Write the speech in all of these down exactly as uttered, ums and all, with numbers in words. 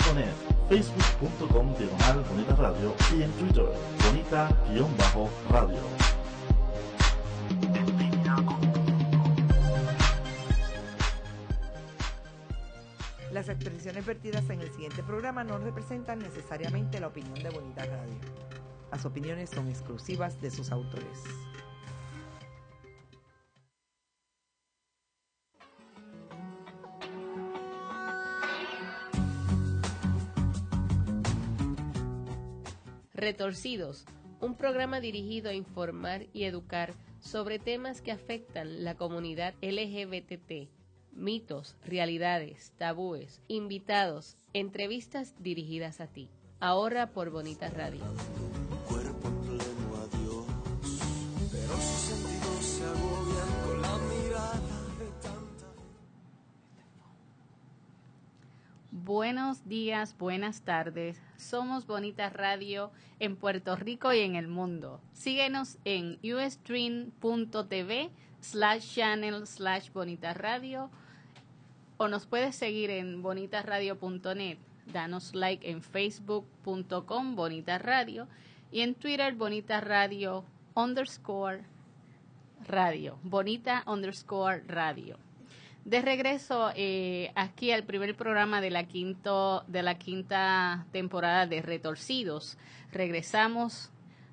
punto net, facebook punto com diagonal Bonita Radio y en Twitter, Bonita-Radio. Las expresiones vertidas en el siguiente programa no representan necesariamente la opinión de Bonita Radio. Las opiniones son exclusivas de sus autores. Retorcidos, un programa dirigido a informar y educar sobre temas que afectan la comunidad L G B T T, mitos, realidades, tabúes, invitados, entrevistas dirigidas a ti. Ahora por Bonita Radio. Cuerpo en pleno adiós, pero sus sentidos se agobian con la mirada de tanta. Buenos días, buenas tardes. Somos Bonita Radio en Puerto Rico y en el mundo. Síguenos en ustream punto tv slash channel slash Bonita Radio o nos puedes seguir en bonita radio punto net. Danos like en facebook punto com Bonita Radio y en Twitter Bonita Radio underscore radio. Bonita underscore radio. De regreso eh, aquí al primer programa de la, quinto, de la quinta temporada de Retorcidos. Regresamos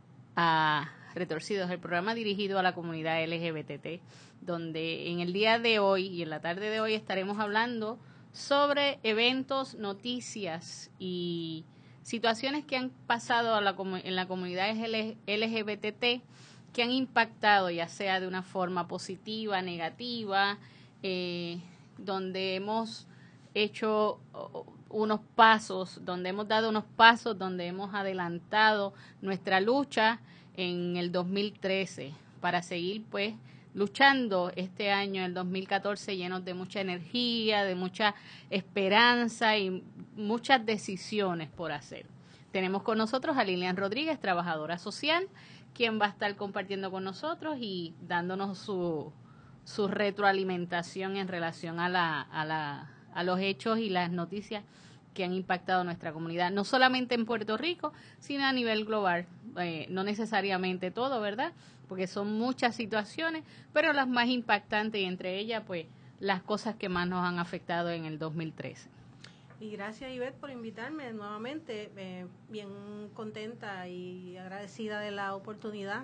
a Retorcidos, el programa dirigido a la comunidad L G B T T, donde en el día de hoy y en la tarde de hoy estaremos hablando sobre eventos, noticias y situaciones que han pasado a la, en la comunidad L G B T T que han impactado ya sea de una forma positiva, negativa, eh, donde hemos hecho unos pasos, donde hemos dado unos pasos, donde hemos adelantado nuestra lucha en el dos mil trece para seguir pues luchando este año, el dos mil catorce, llenos de mucha energía, de mucha esperanza y muchas decisiones por hacer. Tenemos con nosotros a Lilian Rodríguez, trabajadora social, quien va a estar compartiendo con nosotros y dándonos su, su retroalimentación en relación a, la, a, la, a los hechos y las noticias que han impactado nuestra comunidad, no solamente en Puerto Rico, sino a nivel global. Eh, no necesariamente todo, ¿verdad? Porque son muchas situaciones, pero las más impactantes y entre ellas, pues, las cosas que más nos han afectado en el dos mil trece. Y gracias, Ivette, por invitarme nuevamente. Eh, bien contenta y agradecida de la oportunidad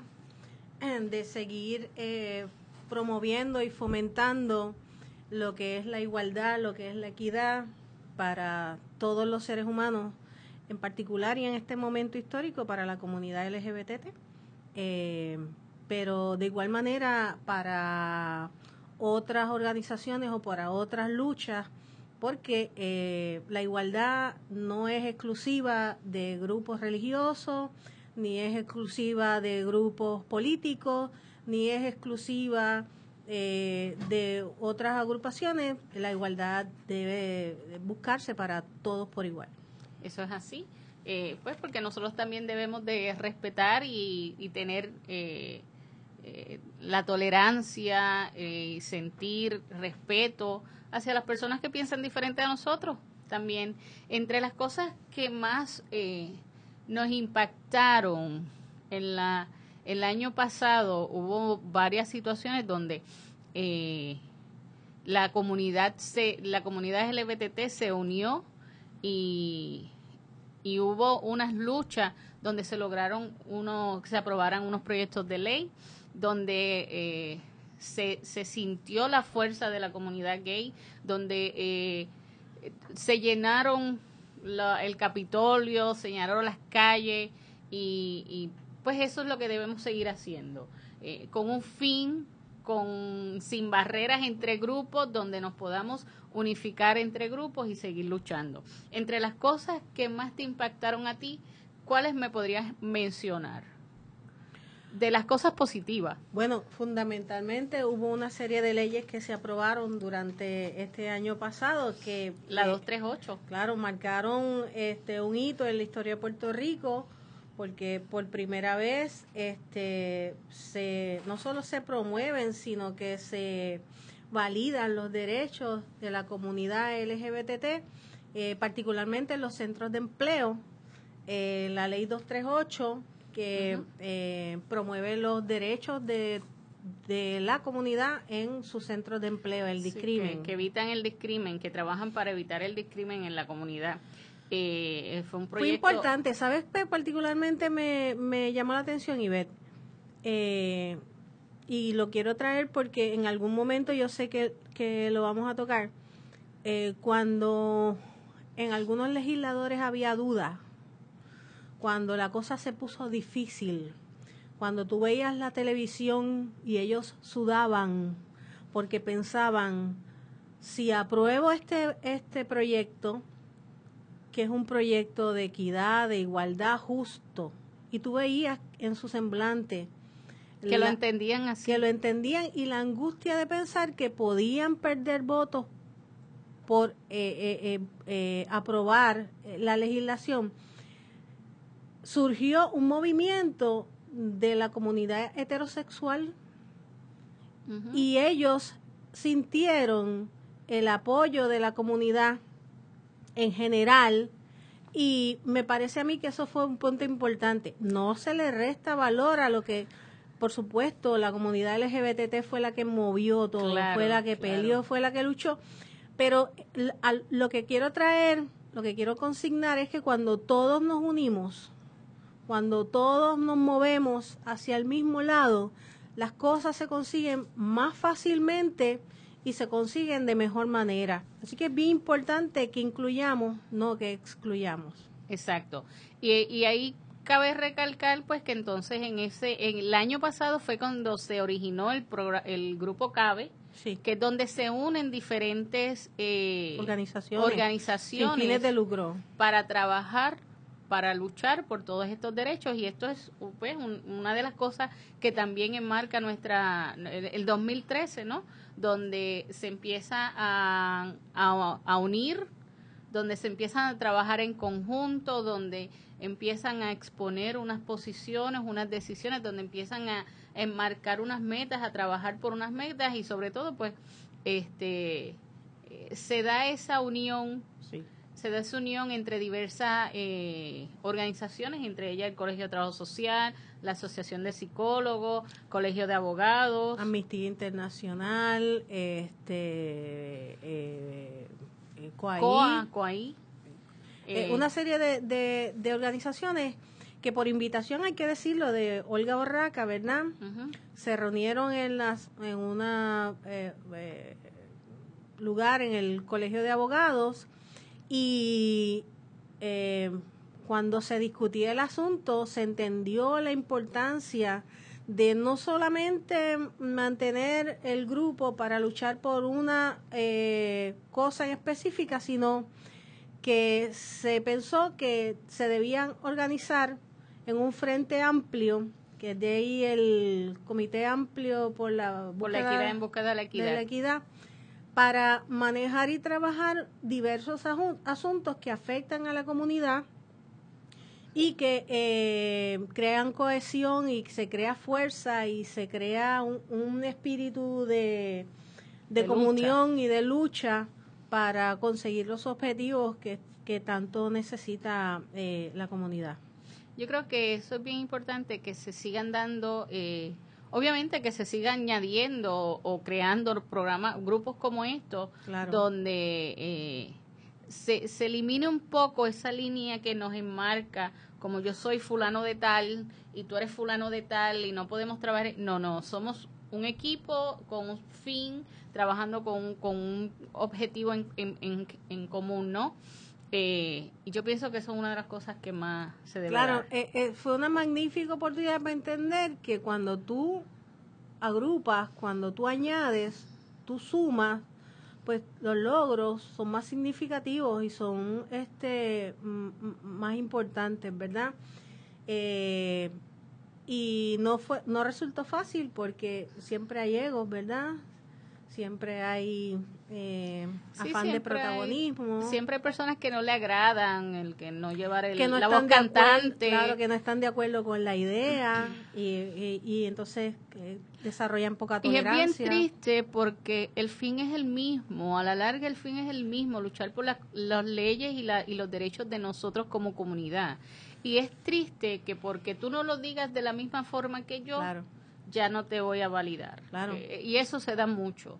de seguir eh, promoviendo y fomentando lo que es la igualdad, lo que es la equidad para todos los seres humanos, en particular y en este momento histórico para la comunidad L G B T T. Eh, pero de igual manera para otras organizaciones o para otras luchas, porque eh, la igualdad no es exclusiva de grupos religiosos, ni es exclusiva de grupos políticos, ni es exclusiva eh, de otras agrupaciones. La igualdad debe buscarse para todos por igual. Eso es así, eh, pues porque nosotros también debemos de respetar y, y tener eh, eh, la tolerancia y eh, sentir respeto hacia las personas que piensan diferente a nosotros. También entre las cosas que más eh, nos impactaron en la el año pasado hubo varias situaciones donde eh, la comunidad se la comunidad L G B T T se unió y y hubo unas luchas donde se lograron unos se aprobaran unos proyectos de ley donde eh, se, se sintió la fuerza de la comunidad gay, donde eh, se llenaron la, el Capitolio, se llenaron las calles y, y pues eso es lo que debemos seguir haciendo, eh, con un fin, con sin barreras entre grupos, donde nos podamos unificar entre grupos y seguir luchando. Entre las cosas que más te impactaron a ti, ¿cuáles me podrías mencionar? De las cosas positivas. Bueno, fundamentalmente hubo una serie de leyes que se aprobaron durante este año pasado que... La eh, doscientos treinta y ocho. Claro, marcaron este un hito en la historia de Puerto Rico, porque por primera vez este se no solo se promueven, sino que se validan los derechos de la comunidad L G B T T eh, particularmente en los centros de empleo, eh, la ley doscientos treinta y ocho, que uh-huh. eh, promueve los derechos de, de la comunidad en sus centros de empleo, el discrimen. Sí, que, que evitan el discrimen, que trabajan para evitar el discrimen en la comunidad. Eh, fue un proyecto... Fue importante, ¿sabes? Particularmente me, me llamó la atención, Ivette, eh, y lo quiero traer porque en algún momento yo sé que, que lo vamos a tocar. Eh, cuando en algunos legisladores había dudas, cuando la cosa se puso difícil, cuando tú veías la televisión y ellos sudaban porque pensaban, si apruebo este, este proyecto, que es un proyecto de equidad, de igualdad justo, y tú veías en su semblante que la, lo entendían así. Que lo entendían y la angustia de pensar que podían perder votos por eh, eh, eh, eh, aprobar la legislación. Surgió un movimiento de la comunidad heterosexual uh-huh. y ellos sintieron el apoyo de la comunidad en general, y me parece a mí que eso fue un punto importante. No se le resta valor a lo que, por supuesto, la comunidad L G B T fue la que movió todo, claro, fue la que claro. peleó, fue la que luchó, pero lo que quiero traer, lo que quiero consignar es que cuando todos nos unimos, cuando todos nos movemos hacia el mismo lado, las cosas se consiguen más fácilmente y se consiguen de mejor manera. Así que es bien importante que incluyamos, no que excluyamos. Exacto. Y, y ahí cabe recalcar pues que entonces en ese en el año pasado fue cuando se originó el programa, el grupo CABE, sí. que es donde se unen diferentes eh, organizaciones, organizaciones sin fines de lucro para trabajar, para luchar por todos estos derechos, y esto es pues un, una de las cosas que también enmarca nuestra el, el dos mil trece, ¿no? Donde se empieza a, a, a unir, donde se empiezan a trabajar en conjunto, donde empiezan a exponer unas posiciones, unas decisiones, donde empiezan a enmarcar unas metas, a trabajar por unas metas, y sobre todo pues este eh, se da esa unión. Sí. Se da esa unión entre diversas eh, organizaciones, entre ellas el Colegio de Trabajo Social, la Asociación de Psicólogos, Colegio de Abogados, Amnistía Internacional, este, eh, eh, COAI, COA, COAI. Eh, una serie de, de, de organizaciones que por invitación, hay que decirlo, de Olga Borraca, ¿verdad? Uh-huh. Se reunieron en las en una eh, eh, lugar en el Colegio de Abogados. Y eh, cuando se discutía el asunto, se entendió la importancia de no solamente mantener el grupo para luchar por una eh, cosa en específica, sino que se pensó que se debían organizar en un frente amplio, que es de ahí el Comité Amplio por la, por la equidad en busca de la equidad. De la equidad, para manejar y trabajar diversos asuntos que afectan a la comunidad y que eh, crean cohesión y se crea fuerza y se crea un, un espíritu de, de, de comunión lucha. Y de lucha para conseguir los objetivos que, que tanto necesita eh, la comunidad. Yo creo que eso es bien importante, que se sigan dando... Eh, Obviamente que se siga añadiendo o, o creando programas, grupos como estos, claro. donde eh, se, se elimine un poco esa línea que nos enmarca, como yo soy fulano de tal y tú eres fulano de tal y no podemos trabajar. No, no, somos un equipo con un fin, trabajando con, con un objetivo en, en, en, en común, ¿no? Eh, y yo pienso que eso es una de las cosas que más se debe Claro, dar. Eh, eh, fue una magnífica oportunidad para entender que cuando tú agrupas, cuando tú añades, tú sumas, pues los logros son más significativos y son este m- más importantes, ¿verdad? Eh, y no fue, no resultó fácil porque siempre hay egos, ¿verdad? Siempre hay eh, Sí, afán de siempre hay- protagonismo. Siempre hay personas que no le agradan, el que no llevar el, que no la están voz de acuerdo, cantante. claro, que no están de acuerdo con la idea y, y, y entonces eh, desarrollan poca Y es bien tolerancia. triste porque el fin es el mismo, a la larga el fin es el mismo, luchar por la- las leyes y, la, y los derechos de nosotros como comunidad. Y es triste que porque tú no lo digas de la misma forma que yo, Claro. ya no te voy a validar. Claro. Eh, y eso se da mucho.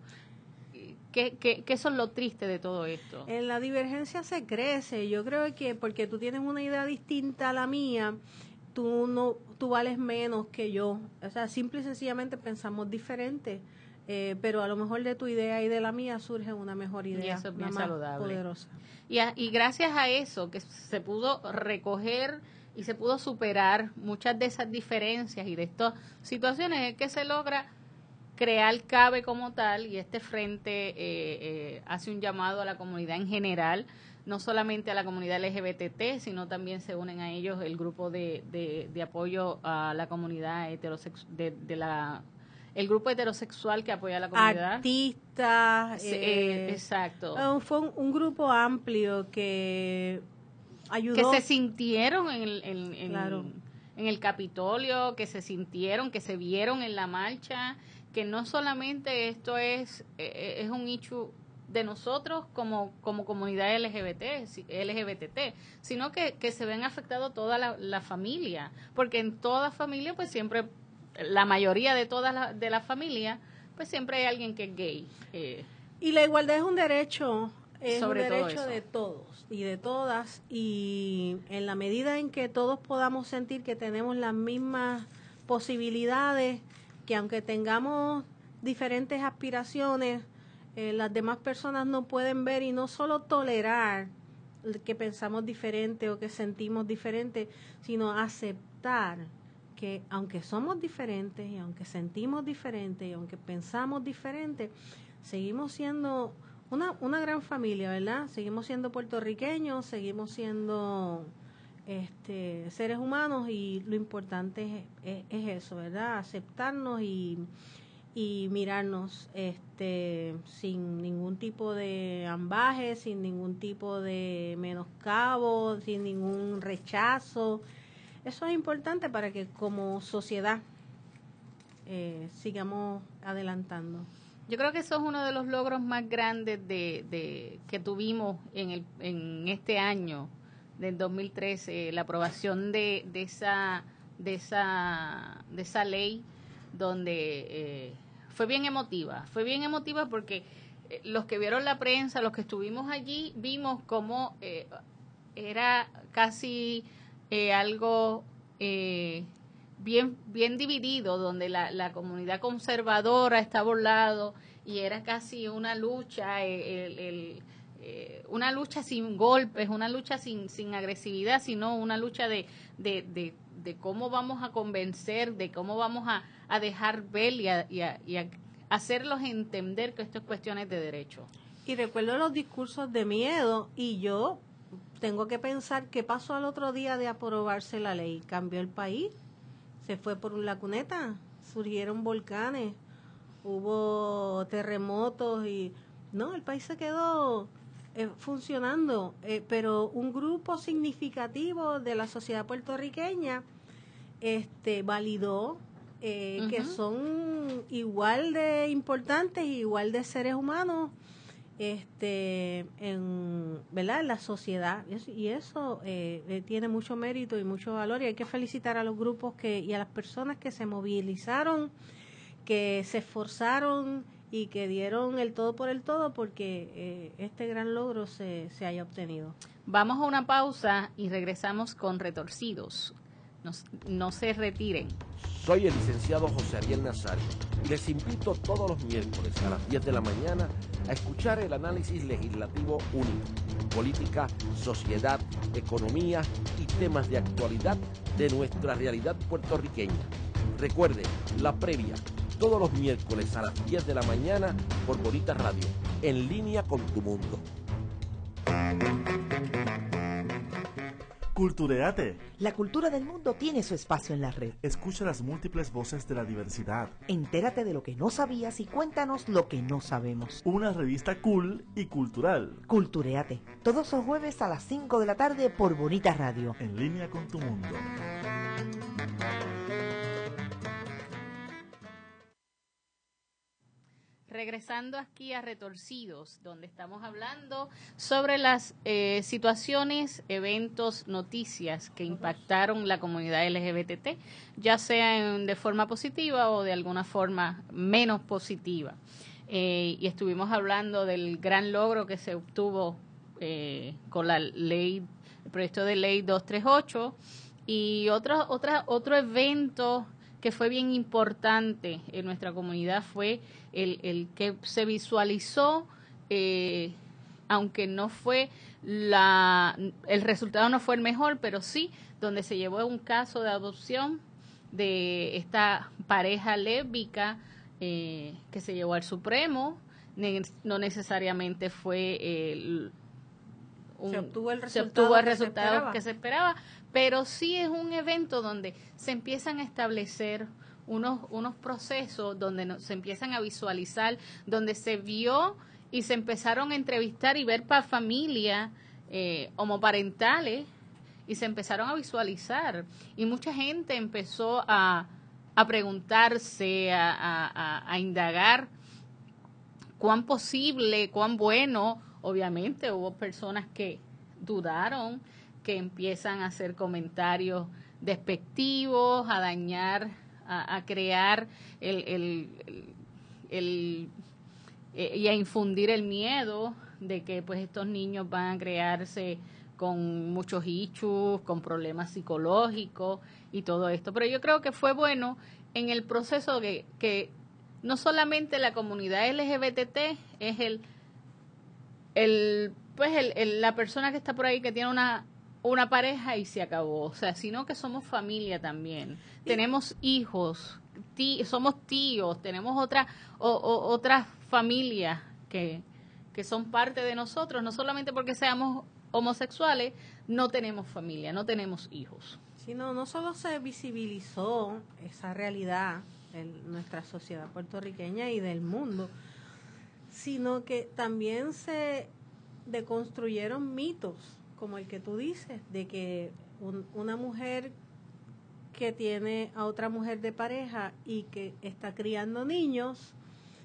¿Qué, qué, qué eso es lo triste de todo esto? En la divergencia se crece. Yo creo que porque tú tienes una idea distinta a la mía, tú no, tú vales menos que yo. O sea, simple y sencillamente pensamos diferente. Eh, pero a lo mejor de tu idea y de la mía surge una mejor idea, eso es una bien más saludable. poderosa. Y, a- y gracias a eso que se pudo recoger y se pudo superar muchas de esas diferencias y de estas situaciones es que se logra crear CABE como tal, y este frente eh, eh, hace un llamado a la comunidad en general, no solamente a la comunidad L G B T T, sino también se unen a ellos el grupo de, de, de apoyo a la comunidad heterosexual, de, de la el grupo heterosexual que apoya a la comunidad. Artistas. Sí, eh, eh, exacto. eh, fue un, un grupo amplio que ayudó. Que se sintieron en el, en, en- Claro. en el Capitolio, que se sintieron, que se vieron en la marcha, que no solamente esto es, eh, es un issue de nosotros como, como comunidad L G B T, si- L G B T T, sino que, que se ven afectado toda la, la familia, porque en toda familia pues siempre, la mayoría de toda la, de la familia, pues siempre hay alguien que es gay. eh, Y la igualdad es un derecho, es Sobre un todo derecho eso. de todos y de todas, y en la medida en que todos podamos sentir que tenemos las mismas posibilidades, que aunque tengamos diferentes aspiraciones, eh, las demás personas no pueden ver y no solo tolerar que pensamos diferente o que sentimos diferente, sino aceptar que aunque somos diferentes y aunque sentimos diferente y aunque pensamos diferente, seguimos siendo una, una gran familia, ¿verdad? Seguimos siendo puertorriqueños, seguimos siendo este, seres humanos, y lo importante es, es, es eso, ¿verdad? Aceptarnos y, y mirarnos este, sin ningún tipo de ambaje, sin ningún tipo de menoscabo, sin ningún rechazo. Eso es importante para que como sociedad eh, sigamos adelantando. Yo creo que eso es uno de los logros más grandes de, de que tuvimos en, el, en este año del dos mil trece, la aprobación de, de esa de esa de esa ley, donde eh, fue bien emotiva, fue bien emotiva porque eh, los que vieron la prensa, los que estuvimos allí, vimos cómo eh, era casi eh, algo eh, bien bien dividido, donde la, la comunidad conservadora estaba a un lado y era casi una lucha, eh, el, el, eh, una lucha sin golpes, una lucha sin, sin agresividad, sino una lucha de, de, de, de cómo vamos a convencer, de cómo vamos a, a dejar ver y a, y, a, y a hacerlos entender que esto es cuestiones de derecho. Y recuerdo los discursos de miedo, y yo tengo que pensar qué pasó al otro día de aprobarse la ley. Cambió el país, se fue por la cuneta, surgieron volcanes, hubo terremotos y no, el país se quedó eh, funcionando, eh, pero un grupo significativo de la sociedad puertorriqueña este validó eh, Ujú. que son igual de importantes, igual de seres humanos este en verdad en la sociedad, y eso, y eso eh, eh, tiene mucho mérito y mucho valor, y hay que felicitar a los grupos que y a las personas que se movilizaron, que se esforzaron y que dieron el todo por el todo porque eh, este gran logro se, se haya obtenido. Vamos a una pausa y regresamos con Retorcidos. Nos- no se retiren. Soy el licenciado José Ariel Nazario y les invito todos los miércoles a las diez de la mañana a escuchar el análisis legislativo único, política, sociedad, economía y temas de actualidad de nuestra realidad puertorriqueña. Recuerde, la previa, todos los miércoles a las diez de la mañana por Bonita Radio, en línea con tu mundo. Culturéate. La cultura del mundo tiene su espacio en la red. Escucha las múltiples voces de la diversidad. Entérate de lo que no sabías y cuéntanos lo que no sabemos. Una revista cool y cultural. Culturéate. Todos los jueves a las cinco de la tarde por Bonita Radio. En línea con tu mundo. Regresando aquí a Retorcidos, donde estamos hablando sobre las eh, situaciones, eventos, noticias que impactaron la comunidad L G B T T, ya sea en, de forma positiva o de alguna forma menos positiva. Eh, y estuvimos hablando del gran logro que se obtuvo eh, con la ley, el proyecto de ley doscientos treinta y ocho y otro, otra, otro evento que fue bien importante en nuestra comunidad fue el, el que se visualizó, eh, aunque no fue la, el resultado no fue el mejor, pero sí donde se llevó un caso de adopción de esta pareja lésbica eh, que se llevó al Supremo. No necesariamente fue el, un, se obtuvo el se resultado, obtuvo el que, resultado se que se esperaba, pero sí es un evento donde se empiezan a establecer unos unos procesos, donde no, se empiezan a visualizar, donde se vio y se empezaron a entrevistar y ver para familias eh, homoparentales y se empezaron a visualizar y mucha gente empezó a, a preguntarse, a, a, a indagar cuán posible, cuán bueno. Obviamente hubo personas que dudaron, que empiezan a hacer comentarios despectivos, a dañar, a, a crear el, el, el, el eh, y a infundir el miedo de que pues estos niños van a crearse con muchos issues, con problemas psicológicos y todo esto. Pero yo creo que fue bueno en el proceso que, que no solamente la comunidad L G B T T es el el pues el, el, la persona que está por ahí que tiene una una pareja y se acabó, o sea, sino que somos familia también, y tenemos hijos, tí, somos tíos, tenemos otra o, o, otras familias que que son parte de nosotros, no solamente porque seamos homosexuales, no tenemos familia, no tenemos hijos. Sino no solo se visibilizó esa realidad en nuestra sociedad puertorriqueña y del mundo, sino que también se deconstruyeron mitos, como el que tú dices, de que un, una mujer que tiene a otra mujer de pareja y que está criando niños,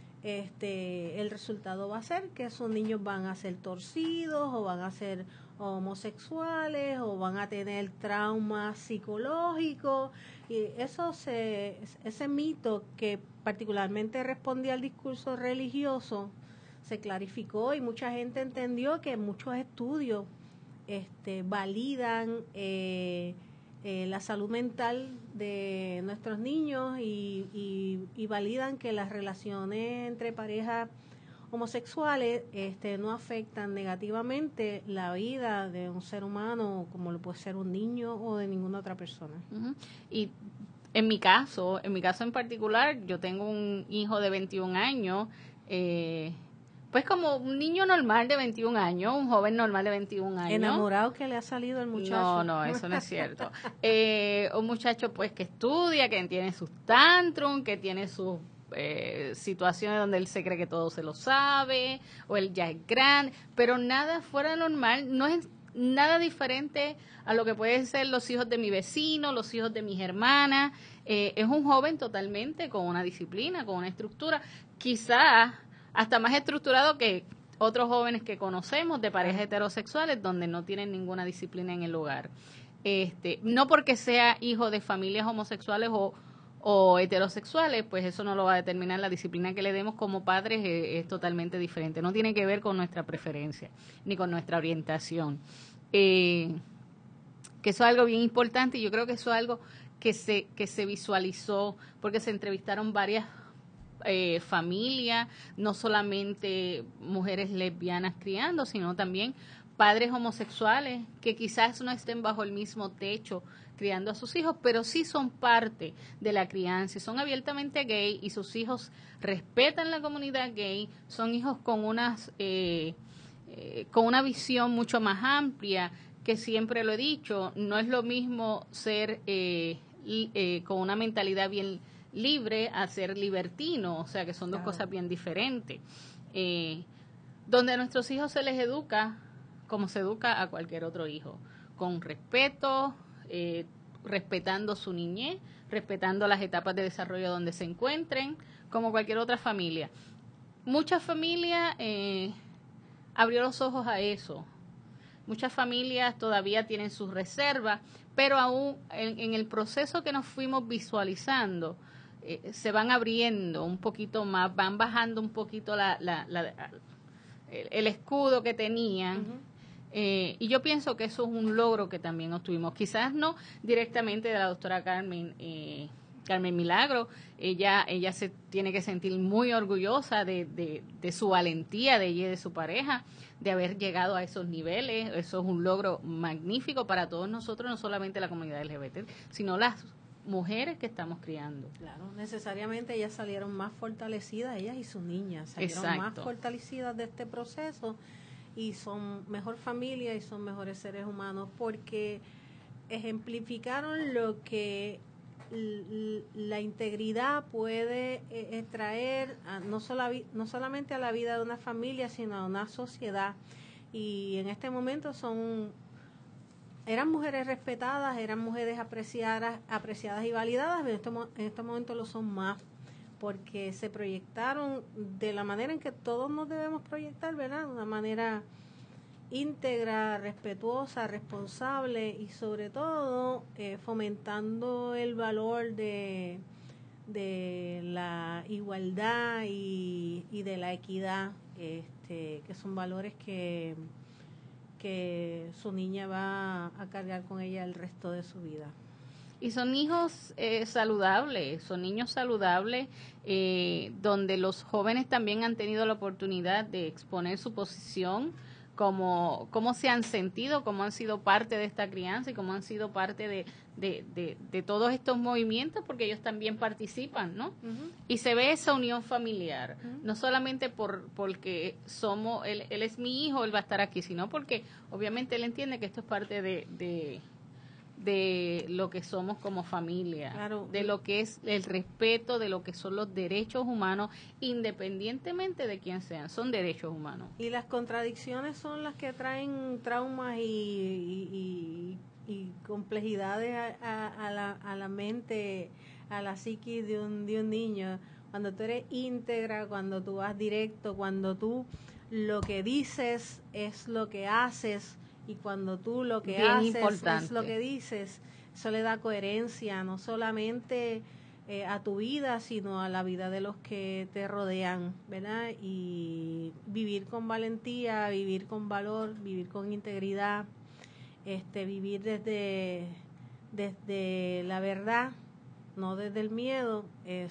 este, el resultado va a ser que esos niños van a ser torcidos o van a ser homosexuales o van a tener traumas psicológicos, y eso se, ese mito que particularmente respondía al discurso religioso se clarificó y mucha gente entendió que muchos estudios este, validan eh, eh, la salud mental de nuestros niños y, y, y validan que las relaciones entre parejas homosexuales este, no afectan negativamente la vida de un ser humano como lo puede ser un niño o de ninguna otra persona. Uh-huh. Y en mi caso, en mi caso en particular, yo tengo un hijo de veintiún años, eh, pues como un niño normal de veintiún años, un joven normal de veintiún años. ¿Enamorado que le ha salido el muchacho? No, no, eso no es cierto. Eh, un muchacho pues que estudia, que tiene sus tantrums, que tiene sus eh, situaciones donde él se cree que todo se lo sabe, o él ya es grande, pero nada fuera de normal, no es nada diferente a lo que pueden ser los hijos de mi vecino, los hijos de mis hermanas. Eh, es un joven totalmente con una disciplina, con una estructura, quizás hasta más estructurado que otros jóvenes que conocemos de parejas heterosexuales donde no tienen ninguna disciplina en el hogar. Este, no porque sea hijo de familias homosexuales o, o heterosexuales, pues eso no lo va a determinar. La disciplina que le demos como padres es, es totalmente diferente. No tiene que ver con nuestra preferencia ni con nuestra orientación. Eh, que eso es algo bien importante y yo creo que eso es algo que se, que se visualizó porque se entrevistaron varias Eh, familia, no solamente mujeres lesbianas criando, sino también padres homosexuales que quizás no estén bajo el mismo techo criando a sus hijos, pero sí son parte de la crianza, son abiertamente gay y sus hijos respetan la comunidad gay, son hijos con unas eh, eh, con una visión mucho más amplia que siempre lo he dicho, no es lo mismo ser eh, li, eh, con una mentalidad bien libre a ser libertino, o sea que son dos Claro. cosas bien diferentes. Eh, donde a nuestros hijos se les educa como se educa a cualquier otro hijo, con respeto, eh, respetando su niñez, respetando las etapas de desarrollo donde se encuentren, como cualquier otra familia. Muchas familias eh, abrió los ojos a eso. Muchas familias todavía tienen sus reservas, pero aún en, en el proceso que nos fuimos visualizando, eh, se van abriendo un poquito más, van bajando un poquito la, la, la, el, el escudo que tenían. Uh-huh. eh, y yo pienso que eso es un logro que también obtuvimos. Quizás no directamente de la doctora Carmen eh, Carmen Milagro, ella ella se tiene que sentir muy orgullosa de, de, de su valentía, de ella y de su pareja, de haber llegado a esos niveles. Eso es un logro magnífico para todos nosotros, no solamente la comunidad L G B T, sino las mujeres que estamos criando. Claro, necesariamente ellas salieron más fortalecidas, ellas y sus niñas salieron Exacto. más fortalecidas de este proceso y son mejor familia y son mejores seres humanos porque ejemplificaron lo que la integridad puede eh, traer a, no, solo, no solamente a la vida de una familia, sino a una sociedad. Y en este momento son eran mujeres respetadas, eran mujeres apreciadas, apreciadas y validadas, pero en este, en este momento lo son más, porque se proyectaron de la manera en que todos nos debemos proyectar, ¿verdad? De una manera íntegra, respetuosa, responsable y sobre todo eh, fomentando el valor de, de la igualdad y, y de la equidad, este, que son valores que, que su niña va a cargar con ella el resto de su vida. Y son hijos eh, saludables, son niños saludables, eh, donde los jóvenes también han tenido la oportunidad de exponer su posición, cómo, cómo se han sentido, cómo han sido parte de esta crianza y cómo han sido parte de, de, de, de todos estos movimientos, porque ellos también participan, ¿no? Uh-huh. Y se ve esa unión familiar, uh-huh. no solamente por porque somos, él, él es mi hijo, él va a estar aquí, sino porque obviamente él entiende que esto es parte de... de de lo que somos como familia, claro. de lo que es el respeto, de lo que son los derechos humanos, independientemente de quién sean, son derechos humanos. Y las contradicciones son las que traen traumas y, y, y, y complejidades a, a, a, la, a la mente, a la psiquis de un, de un niño. Cuando tú eres íntegra, cuando tú vas directo, cuando tú lo que dices es lo que haces, y cuando tú lo que Bien haces importante. Es lo que dices, eso le da coherencia no solamente eh, a tu vida, sino a la vida de los que te rodean, ¿verdad? Y vivir con valentía, vivir con valor, vivir con integridad, este, vivir desde, desde la verdad, no desde el miedo,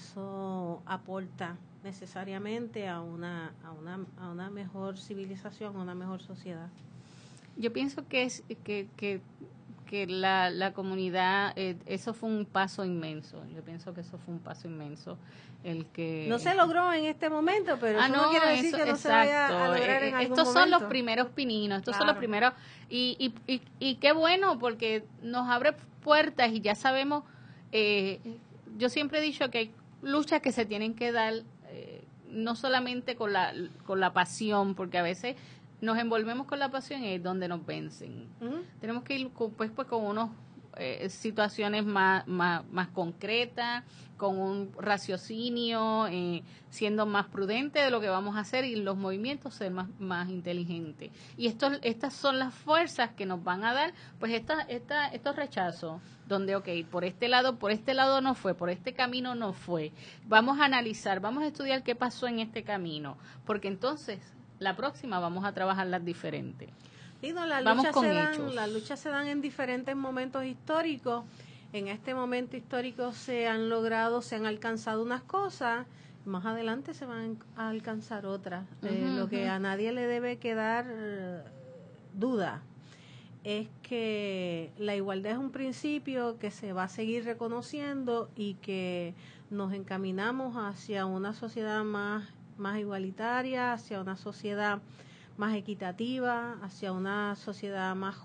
eso aporta necesariamente a una, a una, a una mejor civilización, a una mejor sociedad. Yo pienso que es que, que, que la, la comunidad, eh, eso fue un paso inmenso. Yo pienso que eso fue un paso inmenso. El que no se logró en este momento, pero ah, eso no, no quiere decir eso, que no exacto. se vaya a lograr en eh, algún estos momento. son los primeros pininos, estos claro. son los primeros. Y, y, y, y qué bueno, porque nos abre puertas y ya sabemos. Eh, yo siempre he dicho que hay luchas que se tienen que dar, eh, no solamente con la, con la pasión, porque a veces nos envolvemos con la pasión y es donde nos vencen. Uh-huh. Tenemos que ir pues, pues con unos eh, situaciones más, más, más concretas, con un raciocinio, eh, siendo más prudente de lo que vamos a hacer y los movimientos ser más, más inteligentes. Y estos, estas son las fuerzas que nos van a dar pues esta, esta, estos rechazos, donde, ok, por este lado, por este lado no fue, por este camino no fue. Vamos a analizar, vamos a estudiar qué pasó en este camino, porque entonces la próxima vamos a trabajarlas diferentes. Sí, no, la vamos lucha con se dan, hechos. Las luchas se dan en diferentes momentos históricos. En este momento histórico se han logrado, se han alcanzado unas cosas, más adelante se van a alcanzar otras. Uh-huh, eh, lo uh-huh. que a nadie le debe quedar uh, duda es que la igualdad es un principio que se va a seguir reconociendo y que nos encaminamos hacia una sociedad más más igualitaria, hacia una sociedad más equitativa, hacia una sociedad más justa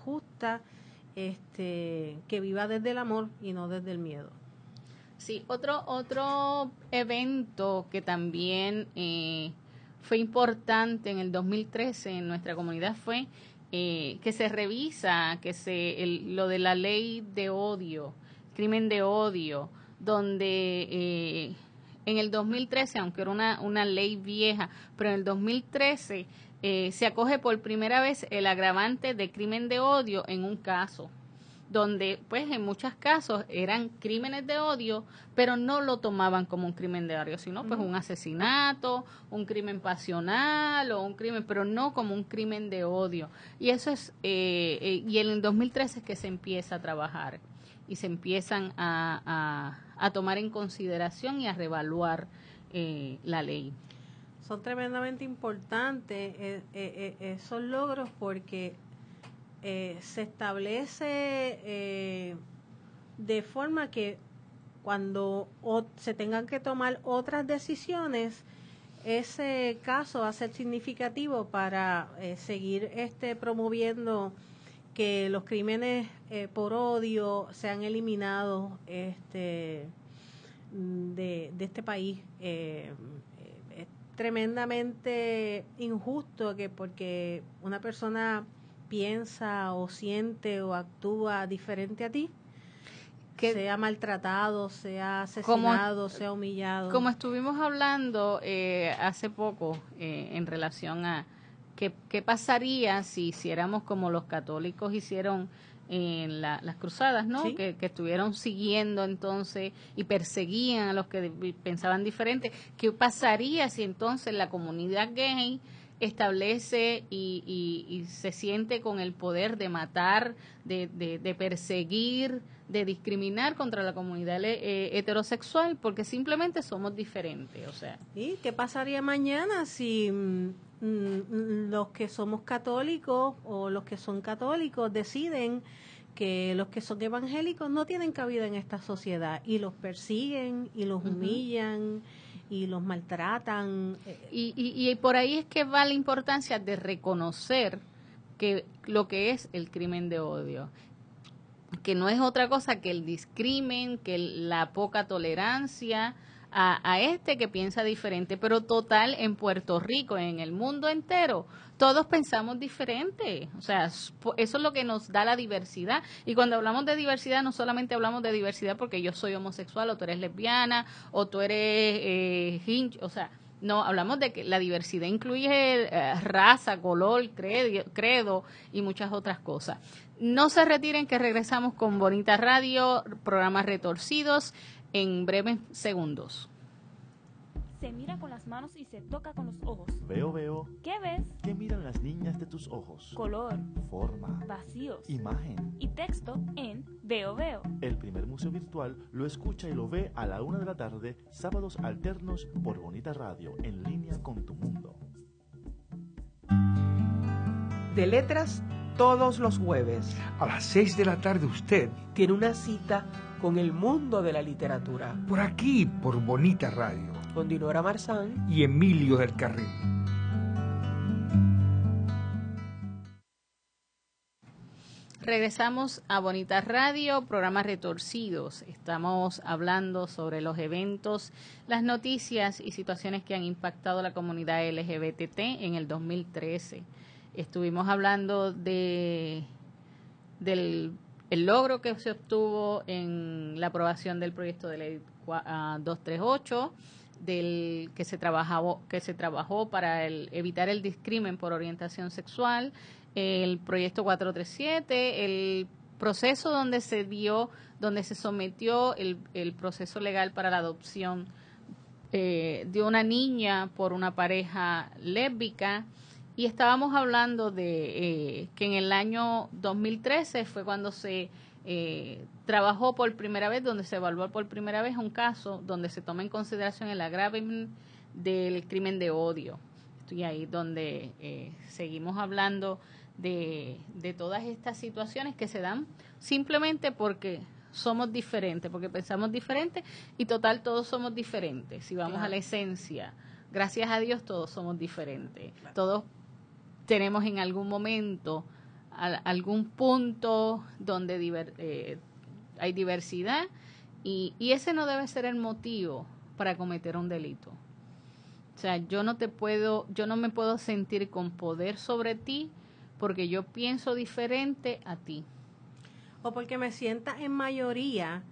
justa, este, que viva desde el amor y no desde el miedo. Sí, otro otro evento que también eh, fue importante en el dos mil trece en nuestra comunidad fue eh, que se revisa que se el, lo de la ley de odio, crimen de odio, donde eh, en el dos mil trece, aunque era una, una ley vieja, pero en el dos mil trece eh, se acoge por primera vez el agravante de crimen de odio en un caso, donde pues en muchos casos eran crímenes de odio, pero no lo tomaban como un crimen de odio, sino pues uh-huh. un asesinato, un crimen pasional o un crimen, pero no como un crimen de odio. Y eso es, eh, eh, y en el dos mil trece es que se empieza a trabajar y se empiezan a, a, a tomar en consideración y a reevaluar eh, la ley. Son tremendamente importantes eh, eh, eh, esos logros porque eh, se establece eh, de forma que cuando o, se tengan que tomar otras decisiones, ese caso va a ser significativo para eh, seguir este promoviendo que los crímenes eh, por odio sean eliminados este, de, de este país. Eh, es tremendamente injusto que porque una persona piensa o siente o actúa diferente a ti, que sea maltratado, sea asesinado, como, sea humillado. Como estuvimos hablando eh, hace poco eh, en relación a ¿Qué, ¿Qué pasaría si hiciéramos como los católicos hicieron en la, las cruzadas, ¿no? ¿Sí? Que, que estuvieron siguiendo entonces y perseguían a los que pensaban diferente. ¿Qué pasaría si entonces la comunidad gay establece y, y, y se siente con el poder de matar, de, de, de perseguir, de discriminar contra la comunidad eh, heterosexual porque simplemente somos diferentes? O sea, ¿y qué pasaría mañana si mm, los que somos católicos o los que son católicos deciden que los que son evangélicos no tienen cabida en esta sociedad y los persiguen y los uh-huh. humillan y los maltratan? Y, y, y por ahí es que va la importancia de reconocer que lo que es el crimen de odio, que no es otra cosa que el discrimen, que la poca tolerancia a, a este que piensa diferente, pero total en Puerto Rico, en el mundo entero, todos pensamos diferente. O sea, eso es lo que nos da la diversidad. Y cuando hablamos de diversidad, no solamente hablamos de diversidad porque yo soy homosexual o tú eres lesbiana o tú eres eh, hinch, o sea, no, hablamos de que la diversidad incluye eh, raza, color, credo, credo y muchas otras cosas. No se retiren, que regresamos con Bonita Radio, programas retorcidos en breves segundos. Se mira con las manos y se toca con los ojos. Veo, veo. ¿Qué ves? ¿Qué miran las niñas de tus ojos? Color, forma, vacíos, imagen y texto en Veo, veo. El primer museo virtual lo escucha y lo ve a la una de la tarde, sábados alternos por Bonita Radio, en línea con tu mundo. De letras, todos los jueves. A las seis de la tarde usted tiene una cita con el mundo de la literatura. Por aquí, por Bonita Radio. Con Dinora Marzán y Emilio del Carril. Regresamos a Bonita Radio, programas retorcidos. Estamos hablando sobre los eventos, las noticias y situaciones que han impactado a la comunidad L G B T T en el dos mil trece. Estuvimos hablando de del el logro que se obtuvo en la aprobación del proyecto de ley doscientos treinta y ocho, del que se trabajó que se trabajó para el, evitar el discrimen por orientación sexual, el proyecto cuatrocientos treinta y siete, el proceso donde se dio, donde se sometió el, el proceso legal para la adopción eh, de una niña por una pareja lésbica. Y estábamos hablando de eh, que en el año dos mil trece fue cuando se eh, trabajó por primera vez, donde se evaluó por primera vez un caso donde se toma en consideración el agravamiento del crimen de odio. Estoy ahí donde eh, seguimos hablando de, de todas estas situaciones que se dan simplemente porque somos diferentes, porque pensamos diferente y total todos somos diferentes. Si vamos claro. a la esencia, gracias a Dios todos somos diferentes. Claro. Todos tenemos en algún momento a algún punto donde diver, eh, hay diversidad y, y ese no debe ser el motivo para cometer un delito. O sea, yo no te puedo, yo no me puedo sentir con poder sobre ti porque yo pienso diferente a ti. O porque me sienta en mayoría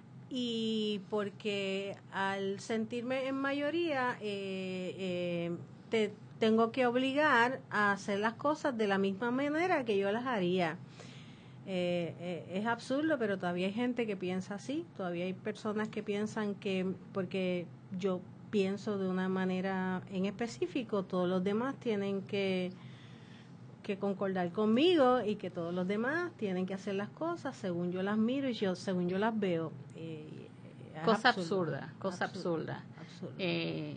y porque al sentirme en mayoría eh, eh, te tengo que obligar a hacer las cosas de la misma manera que yo las haría. Eh, eh, es absurdo, pero todavía hay gente que piensa así, todavía hay personas que piensan que porque yo pienso de una manera en específico, todos los demás tienen que que concordar conmigo y que todos los demás tienen que hacer las cosas según yo las miro y yo según yo las veo. Eh, cosa absurdo, absurda, cosa absurdo, absurda. absurdo. Eh,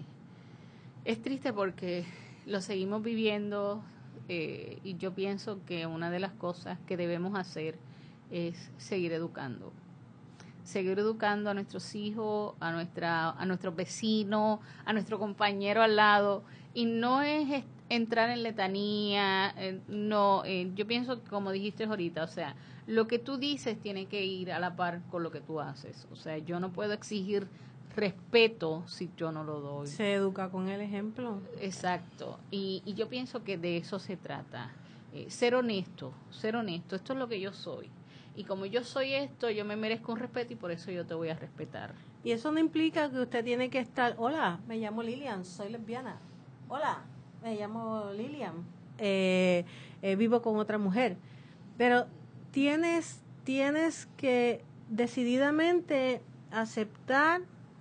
es triste porque lo seguimos viviendo eh, y yo pienso que una de las cosas que debemos hacer es seguir educando. Seguir educando a nuestros hijos, a nuestra, a nuestros vecinos, a nuestro compañero al lado. Y no es entrar en letanía, eh, no, eh, yo pienso que como dijiste ahorita, o sea, lo que tú dices tiene que ir a la par con lo que tú haces. O sea, yo no puedo exigir respeto si yo no lo doy. Se educa con el ejemplo. Exacto. Y, y yo pienso que de eso se trata. Eh, ser honesto, ser honesto. Esto es lo que yo soy. Y como yo soy esto, yo me merezco un respeto y por eso yo te voy a respetar. Y eso no implica que usted tiene que estar, hola, me llamo Lilian, soy lesbiana. Hola, me llamo Lilian, eh, eh, vivo con otra mujer. Pero tienes, tienes que decididamente aceptar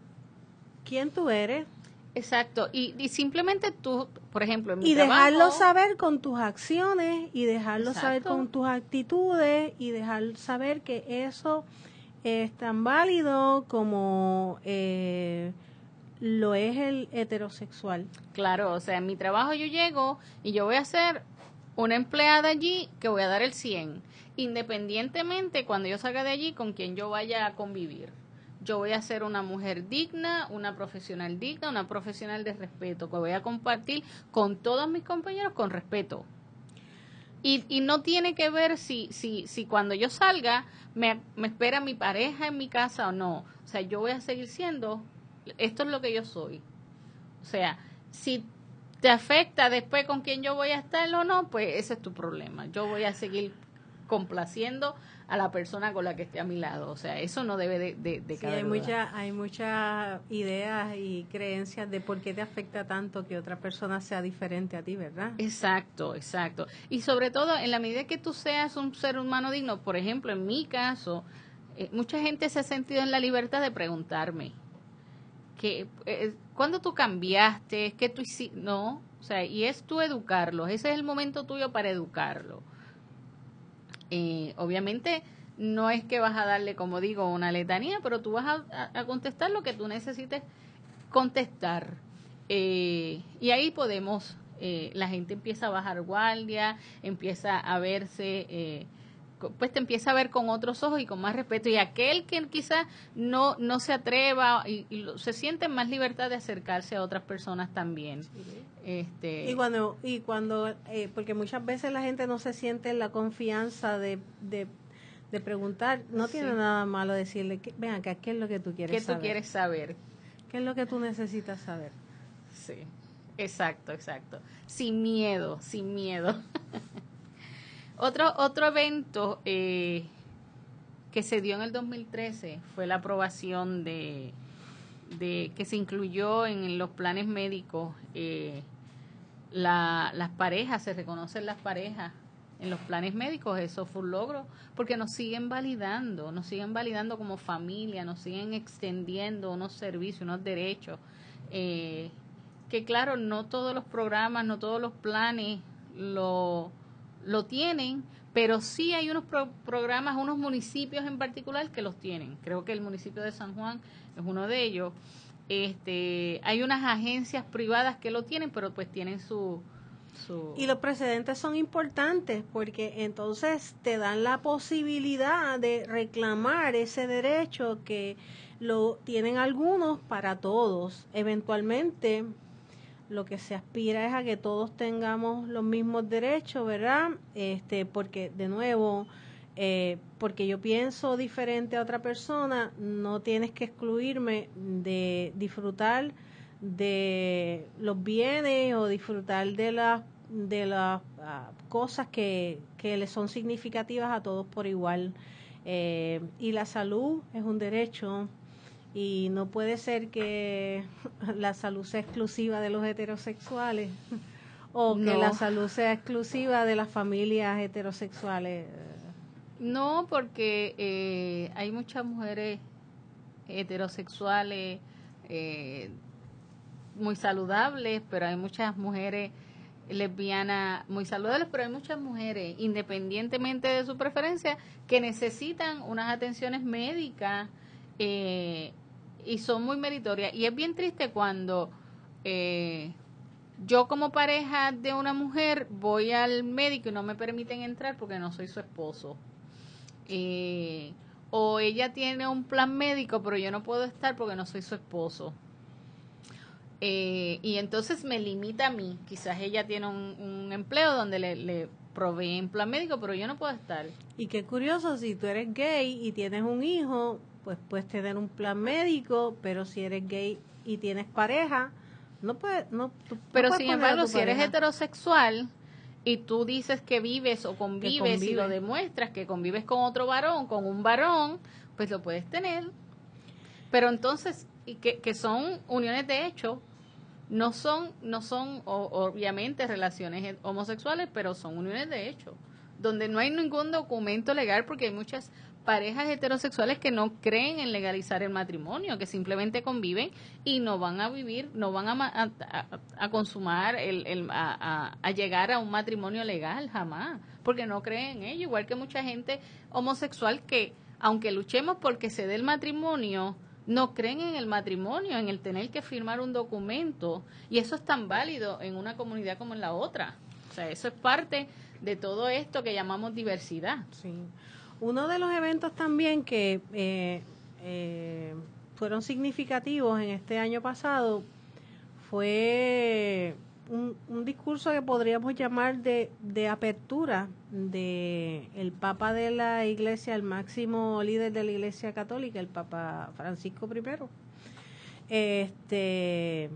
quién tú eres. Exacto, y, y simplemente tú, por ejemplo, en mi y trabajo, dejarlo saber con tus acciones y dejarlo Exacto. saber con tus actitudes y dejar saber que eso es tan válido como eh, lo es el heterosexual. Claro, o sea, en mi trabajo yo llego y yo voy a ser una empleada allí que voy a dar el cien, independientemente cuando yo salga de allí con quien yo vaya a convivir. Yo voy a ser una mujer digna, una profesional digna, una profesional de respeto, que voy a compartir con todos mis compañeros con respeto. Y, y no tiene que ver si, si, si cuando yo salga me, me espera mi pareja en mi casa o no. O sea, yo voy a seguir siendo, esto es lo que yo soy. O sea, si te afecta después con quién yo voy a estar o no, pues ese es tu problema. Yo voy a seguir complaciendo a la persona con la que esté a mi lado. O sea, eso no debe de, de, de sí, caber hay duda. muchas hay muchas ideas y creencias de por qué te afecta tanto que otra persona sea diferente a ti, ¿verdad? Exacto, exacto. Y sobre todo, en la medida que tú seas un ser humano digno, por ejemplo, en mi caso, eh, mucha gente se ha sentido en la libertad de preguntarme que eh, ¿cuándo tú cambiaste? ¿Qué tú hiciste? No, o sea, y es tú educarlos. Ese es el momento tuyo para educarlo. Eh, obviamente no es que vas a darle, como digo, una letanía, pero tú vas a, a contestar lo que tú necesites contestar. Eh, y ahí podemos, eh, la gente empieza a bajar guardia, empieza a verse, eh, pues te empieza a ver con otros ojos y con más respeto. Y aquel que quizás no, no se atreva y, y lo, se siente más libertad de acercarse a otras personas también. Sí. Este, y cuando, y cuando eh, porque muchas veces la gente no se siente en la confianza de, de, de preguntar, no tiene sí. nada malo decirle, que, ven acá, ¿qué es lo que tú quieres ¿Qué saber? ¿Qué tú quieres saber? ¿Qué es lo que tú necesitas saber? Sí, exacto, exacto. Sin miedo, sin miedo. Otro, otro evento eh, que se dio en el dos mil trece fue la aprobación de, de que se incluyó en los planes médicos eh, la, las parejas, se reconocen las parejas en los planes médicos. Eso fue un logro porque nos siguen validando, nos siguen validando como familia, nos siguen extendiendo unos servicios, unos derechos. Eh, que claro, no todos los programas, no todos los planes lo... lo tienen, pero sí hay unos pro programas, unos municipios en particular que los tienen. Creo que el municipio de San Juan es uno de ellos. Este, hay unas agencias privadas que lo tienen, pero pues tienen su, su... Y los precedentes son importantes porque entonces te dan la posibilidad de reclamar ese derecho que lo tienen algunos para todos. Eventualmente lo que se aspira es a que todos tengamos los mismos derechos, ¿verdad? Este, porque, de nuevo, eh, porque yo pienso diferente a otra persona, no tienes que excluirme de disfrutar de los bienes o disfrutar de las de las uh, cosas que, que le son significativas a todos por igual. Eh, y la salud es un derecho y no puede ser que la salud sea exclusiva de los heterosexuales o que No. la salud sea exclusiva de las familias heterosexuales. No, porque eh, hay muchas mujeres heterosexuales eh, muy saludables, pero hay muchas mujeres lesbianas muy saludables, pero hay muchas mujeres, independientemente de su preferencia, que necesitan unas atenciones médicas eh, y son muy meritorias. Y es bien triste cuando eh, yo como pareja de una mujer voy al médico y no me permiten entrar porque no soy su esposo. Eh, o ella tiene un plan médico, pero yo no puedo estar porque no soy su esposo. Eh, y entonces me limita a mí. Quizás ella tiene un, un empleo donde le, le proveen plan médico, pero yo no puedo estar. Y qué curioso, si tú eres gay y tienes un hijo, pues puedes tener un plan médico, pero si eres gay y tienes pareja, no puedes. No, tú, pero no sin puedes poner a embargo, tu si eres pareja. heterosexual y tú dices que vives o convives convive. y lo demuestras que convives con otro varón, con un varón, pues lo puedes tener. Pero entonces, y que, que son uniones de hecho, no son, no son o, obviamente relaciones homosexuales, pero son uniones de hecho, donde no hay ningún documento legal, porque hay muchas parejas heterosexuales que no creen en legalizar el matrimonio, que simplemente conviven y no van a vivir, no van a, a, a, a consumar, el, el, a, a, a llegar a un matrimonio legal, jamás, porque no creen en ello, igual que mucha gente homosexual que, aunque luchemos porque se dé el matrimonio, no creen en el matrimonio, en el tener que firmar un documento, y eso es tan válido en una comunidad como en la otra. O sea, eso es parte de todo esto que llamamos diversidad. Sí. Uno de los eventos también que eh, eh, fueron significativos en este año pasado fue un, un discurso que podríamos llamar de, de apertura de el Papa de la Iglesia, el máximo líder de la Iglesia Católica, el Papa Francisco primero, este,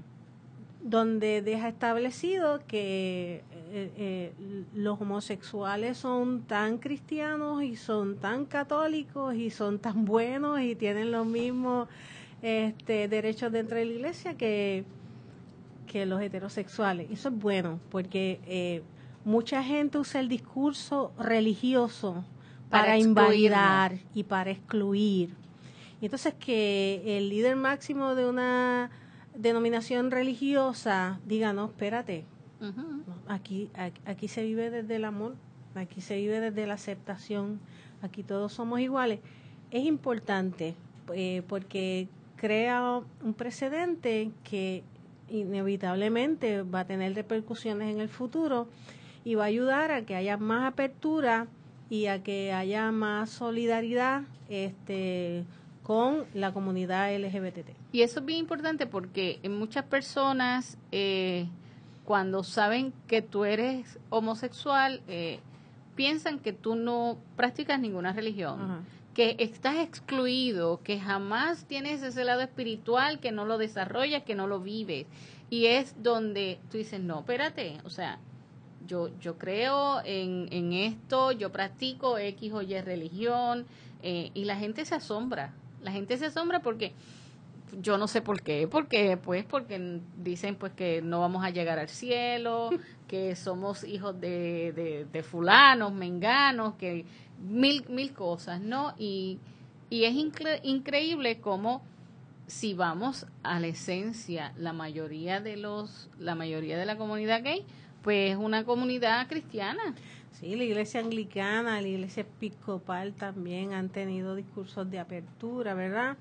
donde deja establecido que eh, eh, los homosexuales son tan cristianos y son tan católicos y son tan buenos y tienen los mismos este, derechos dentro de la Iglesia que que los heterosexuales. Eso es bueno, porque eh, mucha gente usa el discurso religioso para, para invalidar y para excluir. Y entonces que el líder máximo de una denominación religiosa diga, no, espérate, uh-huh. aquí, aquí, aquí se vive desde el amor, aquí se vive desde la aceptación, aquí todos somos iguales. Es importante eh, porque crea un precedente que inevitablemente va a tener repercusiones en el futuro y va a ayudar a que haya más apertura y a que haya más solidaridad este con la comunidad L G B T. Y eso es bien importante porque en muchas personas eh, cuando saben que tú eres homosexual eh, piensan que tú no practicas ninguna religión. Ajá. Que estás excluido, que jamás tienes ese lado espiritual, que no lo desarrollas, que no lo vives. Y es donde tú dices, no, espérate, o sea, yo yo creo en, en esto, yo practico X o Y religión, eh, y la gente se asombra. La gente se asombra porque yo no sé por qué, porque pues porque dicen pues que no vamos a llegar al cielo, que somos hijos de, de, de fulanos, menganos, que mil mil cosas, ¿no? Y, y es incre- increíble cómo si vamos a la esencia, la mayoría de los la mayoría de la comunidad gay, pues es una comunidad cristiana. Sí, la iglesia anglicana, la iglesia episcopal también han tenido discursos de apertura, ¿verdad?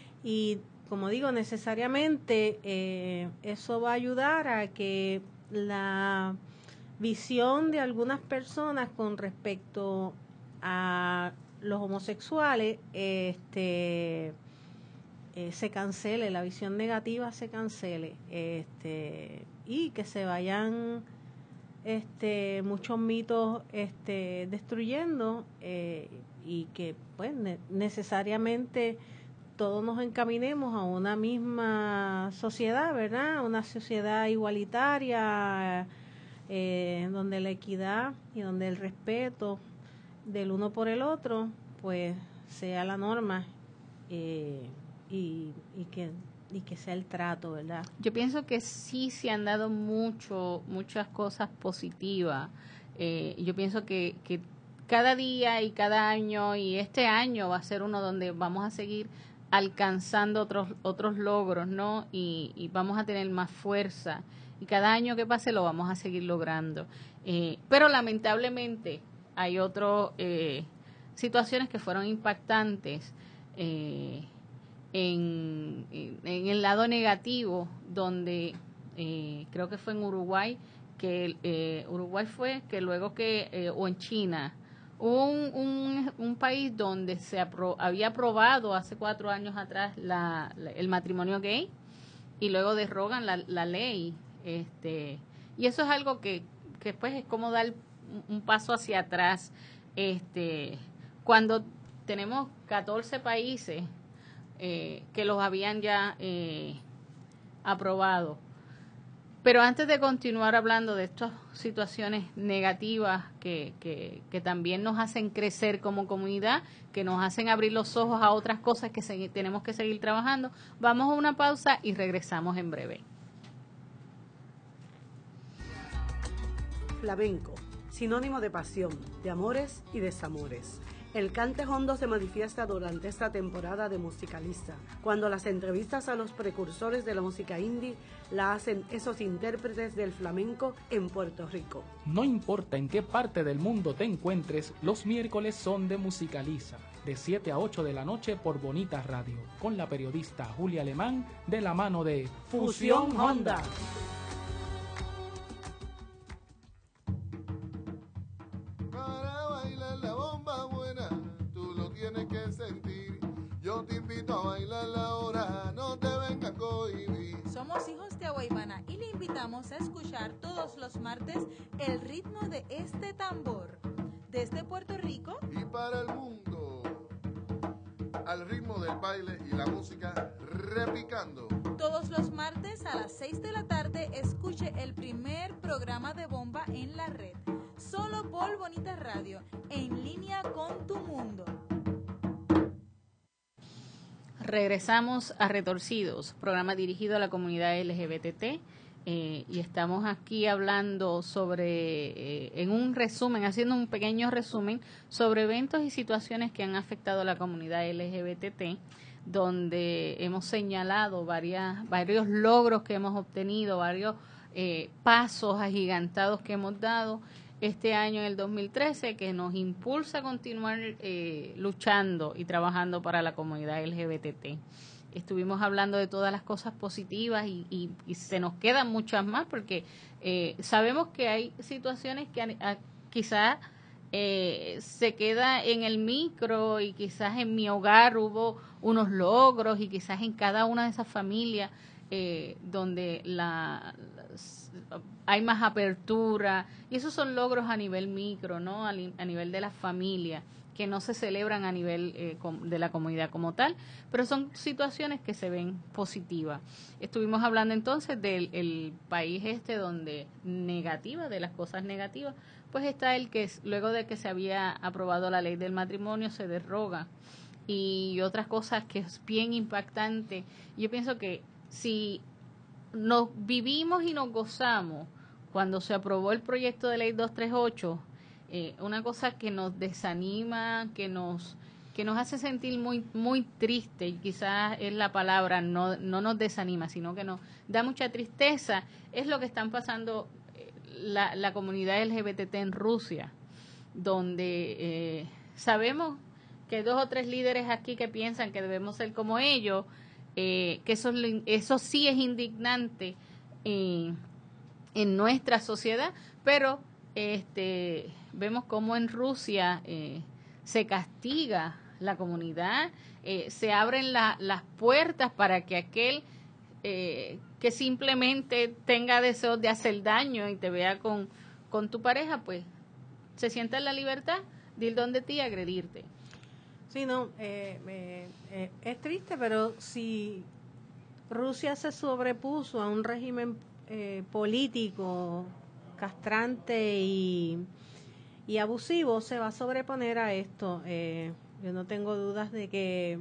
Y como digo, necesariamente eh, eso va a ayudar a que la visión de algunas personas con respecto a los homosexuales este eh, se cancele, la visión negativa se cancele, este y que se vayan este muchos mitos este destruyendo eh, y que pues ne- necesariamente todos nos encaminemos a una misma sociedad, ¿verdad? Una sociedad igualitaria, eh, donde la equidad y donde el respeto del uno por el otro pues sea la norma eh, y, y que y que sea el trato, ¿verdad? Yo pienso que sí se han dado mucho, muchas cosas positivas. Eh, yo pienso que, que cada día y cada año, y este año va a ser uno donde vamos a seguir alcanzando otros otros logros, ¿no? Y, y vamos a tener más fuerza. Y cada año que pase lo vamos a seguir logrando. Eh, pero lamentablemente hay otras eh, situaciones que fueron impactantes. Eh, En, en el lado negativo, donde eh, creo que fue en Uruguay, que eh, Uruguay fue que luego que, eh, o en China, un, un, un país donde se apro había aprobado hace cuatro años atrás la, la, el matrimonio gay y luego derrogan la, la ley. este Y eso es algo que, que pues es como dar un paso hacia atrás. este Cuando tenemos catorce países Eh, que los habían ya eh, aprobado. Pero antes de continuar hablando de estas situaciones negativas que, que, que también nos hacen crecer como comunidad, que nos hacen abrir los ojos a otras cosas que se, tenemos que seguir trabajando, vamos a una pausa y regresamos en breve. Flamenco, sinónimo de pasión, de amores y desamores. El cante hondo se manifiesta durante esta temporada de Musicalista, cuando las entrevistas a los precursores de la música indie la hacen esos intérpretes del flamenco en Puerto Rico. No importa en qué parte del mundo te encuentres, los miércoles son de Musicaliza, de siete a ocho de la noche por Bonita Radio, con la periodista Julia Alemán, de la mano de Fusión Honda. Yo te invito a bailar la hora, no te vengas a cohibir. Somos hijos de Aguaybana y le invitamos a escuchar todos los martes el ritmo de este tambor. Desde Puerto Rico y para el mundo, al ritmo del baile y la música repicando. Todos los martes a las seis de la tarde escuche el primer programa de bomba en la red. Solo por Bonita Radio, en línea con tu mundo. Regresamos a Retorcidos, programa dirigido a la comunidad L G B T T, eh, y estamos aquí hablando sobre, eh, en un resumen, haciendo un pequeño resumen sobre eventos y situaciones que han afectado a la comunidad L G B T T, donde hemos señalado varias, varios logros que hemos obtenido, varios eh, pasos agigantados que hemos dado este año, en el dos mil trece, que nos impulsa a continuar eh, luchando y trabajando para la comunidad L G B T T. Estuvimos hablando de todas las cosas positivas y, y, y se nos quedan muchas más, porque eh, sabemos que hay situaciones que a, a, quizás eh, se queda en el micro, y quizás en mi hogar hubo unos logros, y quizás en cada una de esas familias eh, donde la... hay más apertura, y esos son logros a nivel micro, ¿no? A, a nivel de la familia, que no se celebran a nivel eh, de la comunidad como tal, pero son situaciones que se ven positivas. Estuvimos hablando entonces del el país este donde negativa, de las cosas negativas, pues está el que luego de que se había aprobado la ley del matrimonio se derroga, y otras cosas que es bien impactante. Yo pienso que si nos vivimos y nos gozamos cuando se aprobó el proyecto de ley doscientos treinta y ocho, eh, una cosa que nos desanima, que nos que nos hace sentir muy muy triste, y quizás es la palabra, no no nos desanima, sino que nos da mucha tristeza, es lo que están pasando eh, la, la comunidad L G B T T en Rusia, donde eh, sabemos que hay dos o tres líderes aquí que piensan que debemos ser como ellos. Eh, que eso, eso sí es indignante en, en nuestra sociedad, pero este vemos cómo en Rusia eh, se castiga la comunidad, eh, se abren la, las puertas para que aquel eh, que simplemente tenga deseos de hacer daño y te vea con, con tu pareja, pues se sienta en la libertad de ir donde ti y agredirte. Sí, no, eh, eh, eh, es triste, pero si Rusia se sobrepuso a un régimen eh, político castrante y, y abusivo, se va a sobreponer a esto. Eh, yo no tengo dudas de que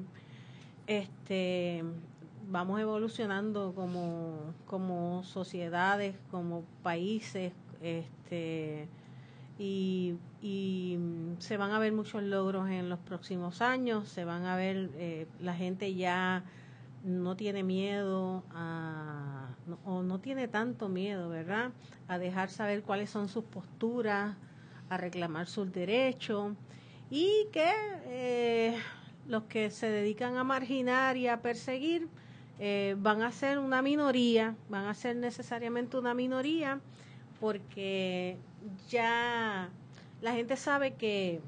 este vamos evolucionando como, como sociedades, como países, este y, y se van a ver muchos logros en los próximos años, se van a ver, eh, la gente ya no tiene miedo a, no, o no tiene tanto miedo, ¿verdad?, a dejar saber cuáles son sus posturas, a reclamar sus derechos, y que eh, los que se dedican a marginar y a perseguir eh, van a ser una minoría, van a ser necesariamente una minoría, porque ya la gente sabe que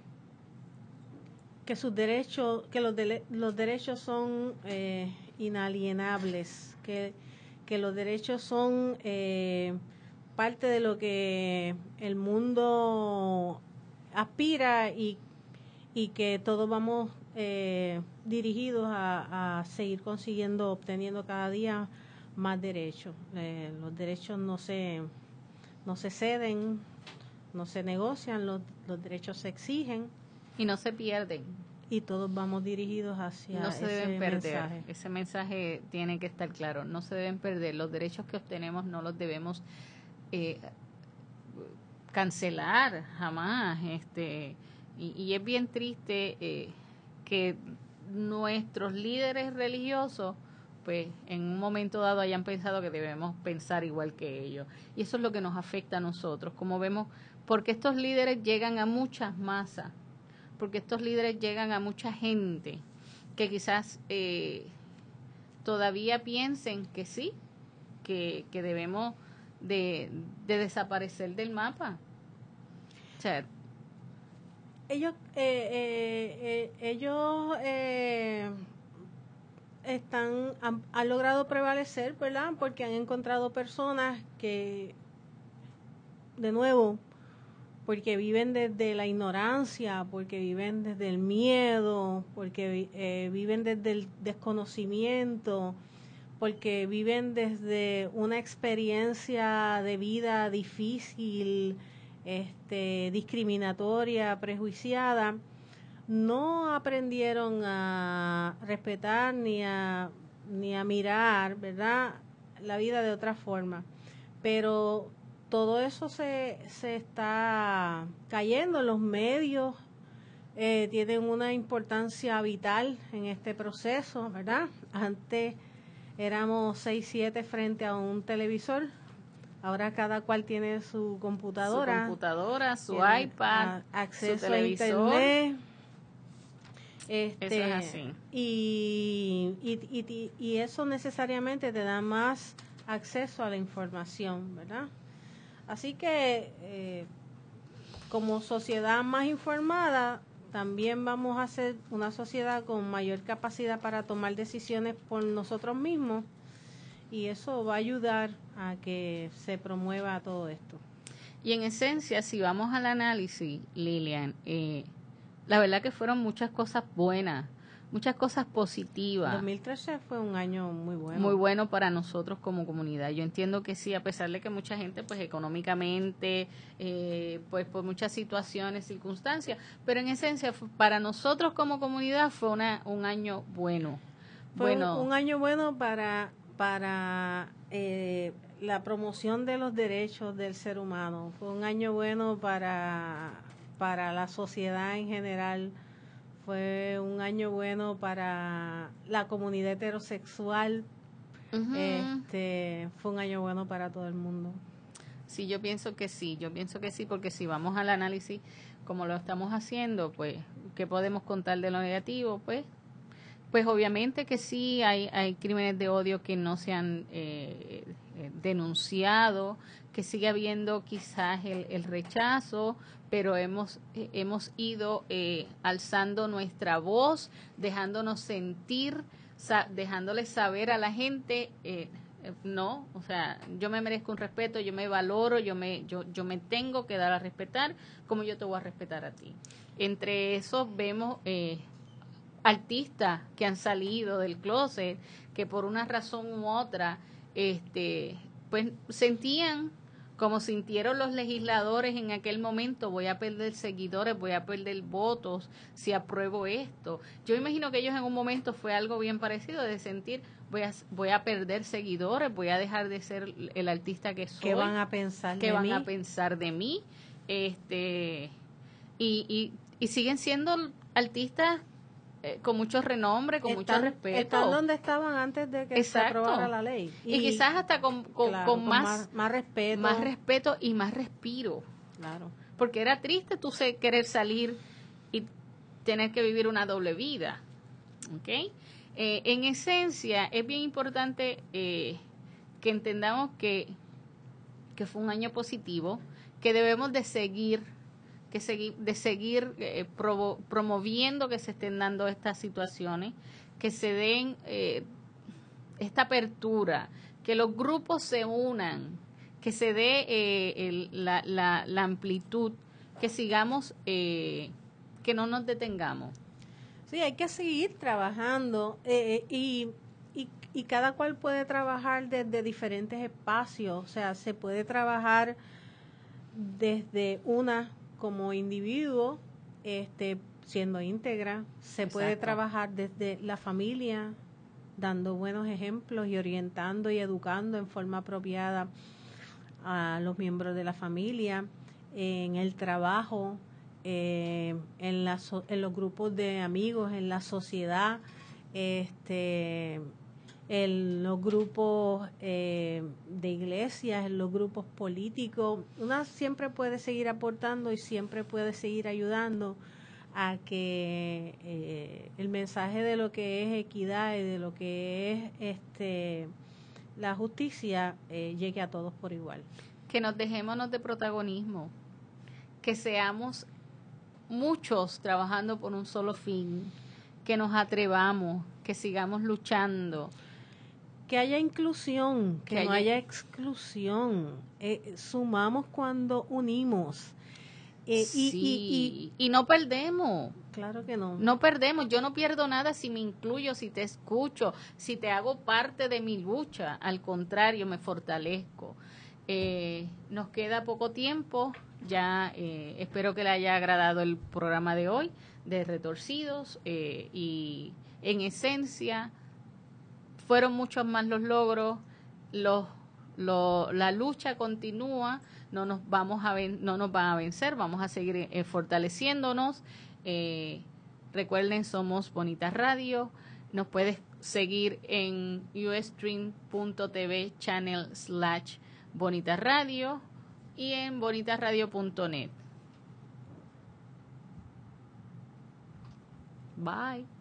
que sus derechos, que los, de, los derechos son eh, inalienables, que, que los derechos son eh, parte de lo que el mundo aspira y, y que todos vamos eh, dirigidos a, a seguir consiguiendo, obteniendo cada día más derechos. Eh, los derechos no se, no se ceden, no se negocian, los, los derechos se exigen. Y no se pierden. Y todos vamos dirigidos hacia no se ese deben perder. mensaje. Ese mensaje tiene que estar claro. No se deben perder. Los derechos que obtenemos no los debemos eh, cancelar jamás. Este y, y es bien triste eh, que nuestros líderes religiosos, pues en un momento dado hayan pensado que debemos pensar igual que ellos. Y eso es lo que nos afecta a nosotros. Como vemos, porque estos líderes llegan a muchas masas, porque estos líderes llegan a mucha gente que quizás eh, todavía piensen que sí, que, que debemos de, de desaparecer del mapa. O sea, ellos eh, eh, eh, ellos eh, están han, han logrado prevalecer, ¿verdad? Porque han encontrado personas que, de nuevo, porque viven desde la ignorancia, porque viven desde el miedo, porque eh, viven desde el desconocimiento, porque viven desde una experiencia de vida difícil, este, discriminatoria, prejuiciada. No aprendieron a respetar ni a, ni a mirar, ¿verdad?, la vida de otra forma. Pero todo eso se, se está cayendo. Los medios eh, tienen una importancia vital en este proceso, ¿verdad? Antes éramos seis, siete frente a un televisor. Ahora cada cual tiene su computadora. Su computadora, su tiene, iPad, a, acceso su televisor. a internet. Este, eso es así. Y, y, y, y eso necesariamente te da más acceso a la información, ¿verdad? Así que eh, como sociedad más informada, también vamos a ser una sociedad con mayor capacidad para tomar decisiones por nosotros mismos, y eso va a ayudar a que se promueva todo esto. Y en esencia, si vamos al análisis, Lilian, eh, la verdad que fueron muchas cosas buenas, muchas cosas positivas. dos mil trece fue un año muy bueno. Muy bueno para nosotros como comunidad. Yo entiendo que sí, a pesar de que mucha gente, pues económicamente, eh, pues por muchas situaciones, circunstancias, pero en esencia para nosotros como comunidad fue una, un año bueno. Fue bueno, un, un año bueno para, para eh, la promoción de los derechos del ser humano. Fue un año bueno para, para la sociedad en general. Fue un año bueno para la comunidad heterosexual. Uh-huh. Este, fue un año bueno para todo el mundo. Sí, yo pienso que sí, yo pienso que sí, porque si vamos al análisis como lo estamos haciendo, pues, ¿qué podemos contar de lo negativo? Pues, pues obviamente que sí, hay, hay crímenes de odio que no se han eh, eh, denunciado, que sigue habiendo quizás el, el rechazo, pero hemos eh, hemos ido eh, alzando nuestra voz, dejándonos sentir, sa- dejándoles saber a la gente eh, Eh, no, o sea, yo me merezco un respeto, yo me valoro, yo me, yo, yo me tengo que dar a respetar como yo te voy a respetar a ti. Entre esos vemos eh, artistas que han salido del closet, que por una razón u otra, este, pues sentían como sintieron los legisladores en aquel momento, voy a perder seguidores, voy a perder votos si apruebo esto. Yo imagino que ellos en un momento fue algo bien parecido, de sentir, voy a, voy a perder seguidores, voy a dejar de ser el artista que soy. ¿Qué van a pensar ¿Qué de van mí? a pensar de mí? Este, y, y, y siguen siendo artistas eh, con mucho renombre, con Están- mucho respeto. Están donde estaban antes de que se Exacto. aprobara la ley. Y, quizás hasta con, con, claro, con con más, más- más respeto. más respeto y más respiro. Claro. Porque era triste tú se- querer salir y tener que vivir una doble vida. ¿Ok? Eh, en esencia, es bien importante eh, que entendamos que, que fue un año positivo, que debemos de seguir que seguir, de seguir eh, provo- promoviendo que se estén dando estas situaciones, que se den eh, esta apertura, que los grupos se unan, que se dé eh, el- la, la, la amplitud, que sigamos, eh, que no nos detengamos. Sí, hay que seguir trabajando eh, y, y, y cada cual puede trabajar desde diferentes espacios, o sea, se puede trabajar desde una como individuo, este, siendo íntegra, se puede Exacto. trabajar desde la familia, dando buenos ejemplos y orientando y educando en forma apropiada a los miembros de la familia, en el trabajo, eh, en, la so- en los grupos de amigos, en la sociedad, este, en los grupos eh, de iglesias, en los grupos políticos. Una siempre puede seguir aportando y siempre puede seguir ayudando a que eh, el mensaje de lo que es equidad y de lo que es este la justicia eh, llegue a todos por igual. Que nos dejémonos de protagonismo, que seamos muchos trabajando por un solo fin, que nos atrevamos, que sigamos luchando. Que haya inclusión, que, Que no haya- haya exclusión. Eh, sumamos cuando unimos. Eh, y, Sí, y, y no perdemos. Claro que no. No perdemos, yo no pierdo nada si me incluyo, si te escucho, si te hago parte de mi lucha, al contrario, me fortalezco. Eh, nos queda poco tiempo, ya eh, espero que le haya agradado el programa de hoy de Retorcidos eh, y en esencia fueron muchos más los logros, los, lo- la lucha continúa, no nos vamos a ven- no nos van a vencer, vamos a seguir eh, fortaleciéndonos. Eh, recuerden, somos Bonita Radio. Nos puedes seguir en ustream punto t v channel slash Bonita Radio y en bonitaradio punto net. Bye.